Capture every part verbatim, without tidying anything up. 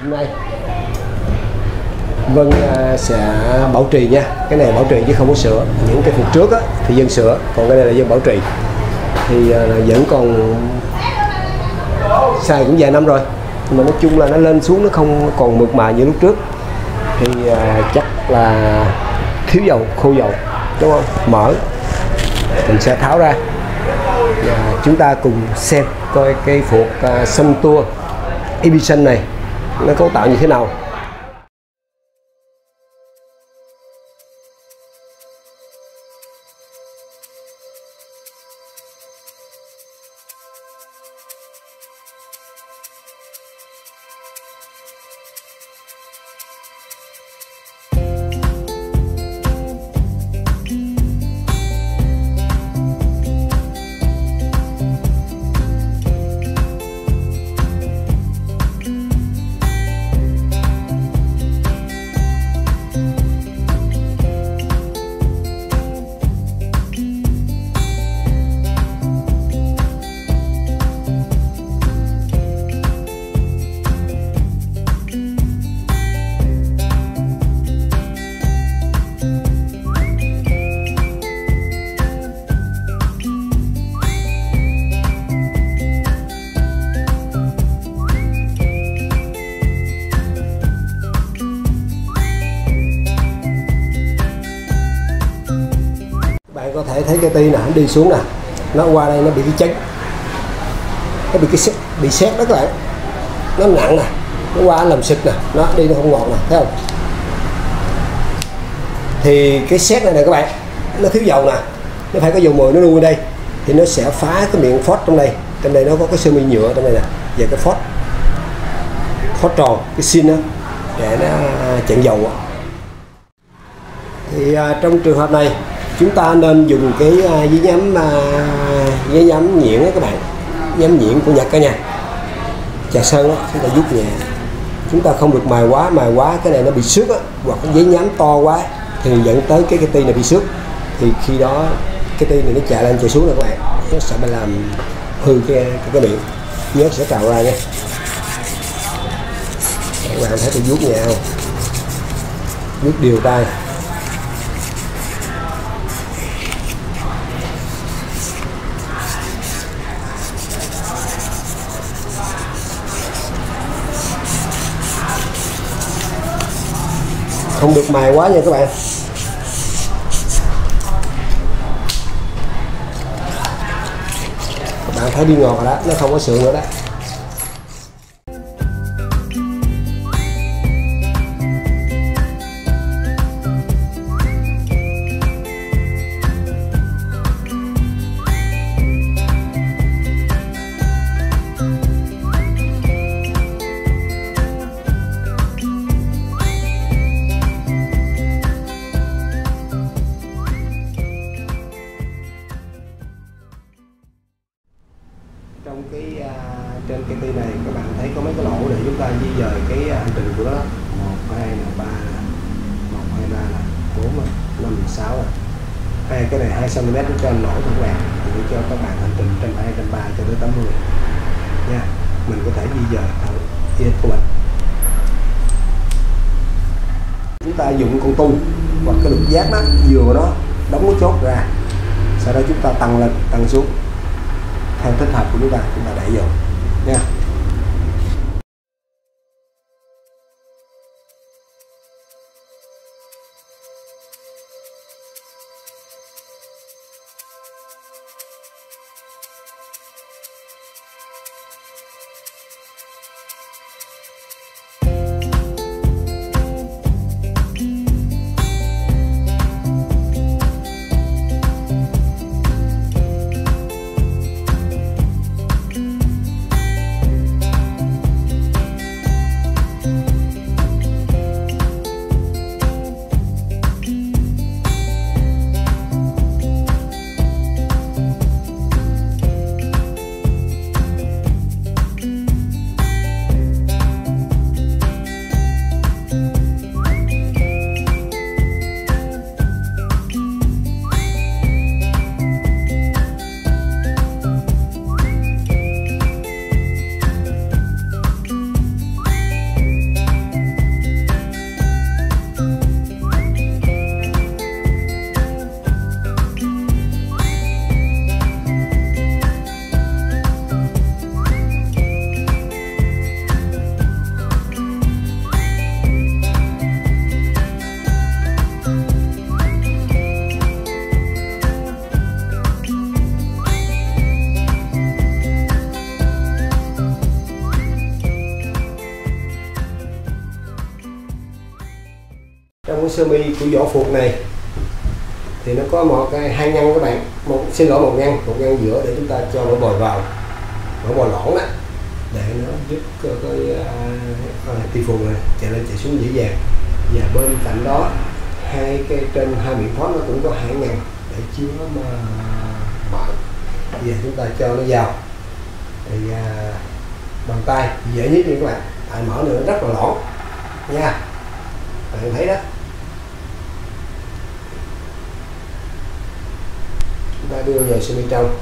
hôm nay Vân sẽ bảo trì nha. Cái này bảo trì chứ không có sửa. Những cái phần trước á, thì Vân sửa, còn cái này là Vân bảo trì. Thì vẫn còn xài cũng vài năm rồi, nhưng mà nói chung là nó lên xuống nó không còn mượt mà như lúc trước. Thì chắc là thiếu dầu, khô dầu, đúng không? Mở mình sẽ tháo ra và chúng ta cùng xem coi cái phuộc uh, Suntour Edition này nó cấu tạo như thế nào. Có thể thấy cái ti nè, nó đi xuống nè, nó qua đây nó bị cái chấn, nó bị cái sét, bị sét đó các bạn, nó nặng nè, nó qua làm xịt nè, nó đi nó không ngọt nè, thấy không? Thì cái sét này nè các bạn, nó thiếu dầu nè, nó phải có dầu mười nó nuôi đây, thì nó sẽ phá cái miệng phốt trong đây, trong đây nó có cái sơ mi nhựa trong đây nè, về cái phốt, phốt tròn, cái xin đó, để nó chặn dầu. Thì uh, trong trường hợp này chúng ta nên dùng cái uh, giấy nhám uh, giấy nhám nhuyễn đó các bạn, nhám nhuyễn của Nhật cả nha, trà sơn đó, chúng ta rút nhẹ, chúng ta không được mài quá, mài quá cái này nó bị xước á, hoặc cái giấy nhám to quá thì dẫn tới cái cái ti này bị xước, thì khi đó cái ti này nó chạy lên chạy xuống nè các bạn, nó sẽ bị làm hư cái cái, cái miệng, nhớ sẽ trào ra nha. Các bạn thấy tôi vuốt nhẹ không, vuốt đều tay. Không được mài quá nha các bạn. Các bạn thấy đi ngọt rồi đó, nó không có sượng nữa đó. Trong cái uh, trên cái ti này các bạn thấy có mấy cái lỗ để chúng ta di dời cái hành trình của nó, một hai ba một hai ba bốn năm sáu hai cái này hai xăng ti mét cho lỗ các bạn, để cho các bạn hành trình trên hai trên ba cho tới tám mươi nha. Mình có thể di dời thẳng yên của mình. Chúng ta dùng con tu hoặc cái lục giác đó vừa đó đóng cái chốt ra, sau đó chúng ta tăng lên tăng xuống theo thích hợp của chúng ta, chúng ta đẩy vô nha. sơ mi của vỏ phuộc này thì nó có một cái hai ngăn các bạn, một xin lỗi một ngăn một ngăn giữa để chúng ta cho mỡ bò vào, mỡ bò lõn đó, để nó giúp cái, cái uh, ti phù này chạy lên chạy xuống dễ dàng. Và bên cạnh đó hai cái trên hai miệng thoát nó cũng có hai ngăn để chứa mà mỡ. Bây giờ chúng ta cho nó vào thì uh, bằng tay dễ nhất như các bạn, tại mỡ này nó rất là lõn nha, bạn thấy đó. Chúng ta đưa vào sơ mi trong.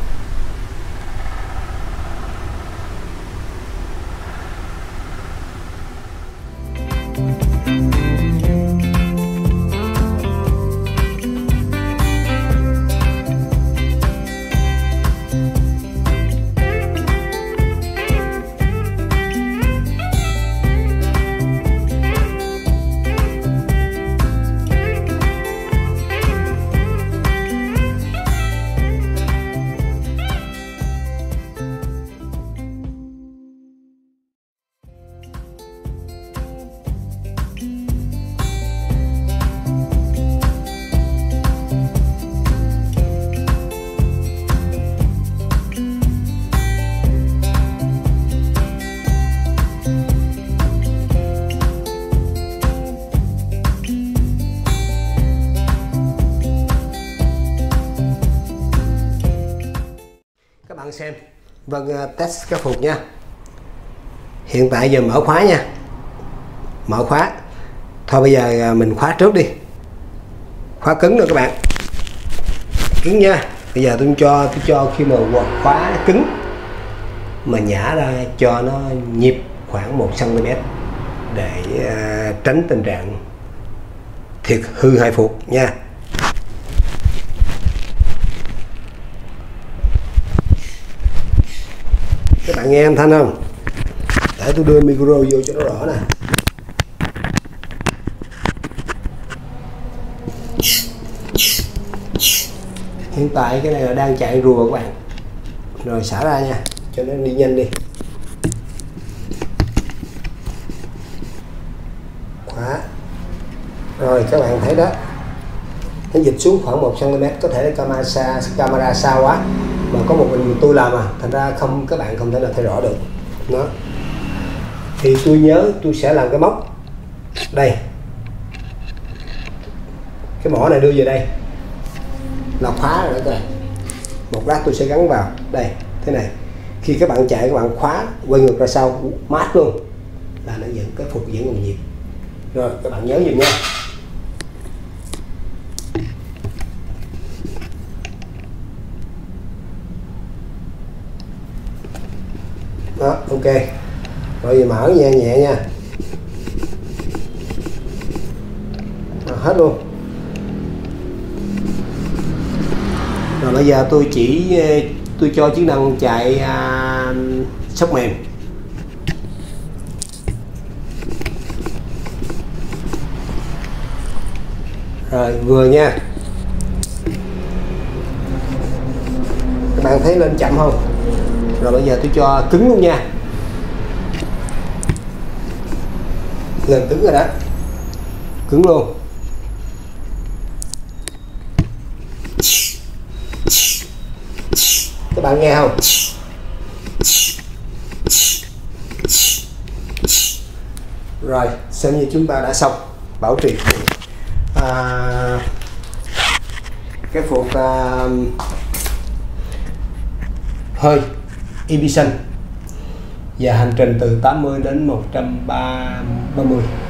Các bạn xem, vâng, test cái phuộc nha. Hiện tại giờ mở khóa nha, mở khóa. Thôi bây giờ mình khóa trước đi, khóa cứng rồi các bạn, cứng nha. Bây giờ tôi cho tôi cho khi mà khóa cứng mà nhả ra cho nó nhịp khoảng một xăng ti mét để uh, tránh tình trạng thiệt hư hai phuộc nha. Các bạn nghe âm thanh không? Để tôi đưa micro vô cho nó rõ nè. Hiện tại cái này là đang chạy rùa các bạn. Rồi xả ra nha, cho nó đi nhanh đi. Khóa. Rồi các bạn thấy đó, nó dịch xuống khoảng một xăng ti mét, có thể là camera xa, camera xa quá. Mà có một mình tôi làm à, thành ra không, các bạn không thể nào thấy rõ được nó. Thì tôi nhớ tôi sẽ làm cái móc đây, cái mỏ này đưa về đây là khóa rồi đó các bạn. Một lát tôi sẽ gắn vào đây thế này. Khi các bạn chạy các bạn khóa quay ngược ra sau mát luôn là nó vẫn cái phuộc vẫn còn nhịp. Rồi các bạn nhớ dùm nha. Đó, ok. Rồi giờ mở nha, nhẹ nha. Đó, hết luôn. Rồi bây giờ tôi chỉ tôi cho chức năng chạy à, sóc mềm. Rồi vừa nha. Các bạn thấy lên chậm không? Rồi bây giờ tôi cho cứng luôn nha. Lên cứng rồi đó, cứng luôn. Các bạn nghe không? Rồi xem như chúng ta đã xong bảo trì à, cái phuộc à, hơi Ibison và hành trình từ tám mươi đến một trăm ba mươi.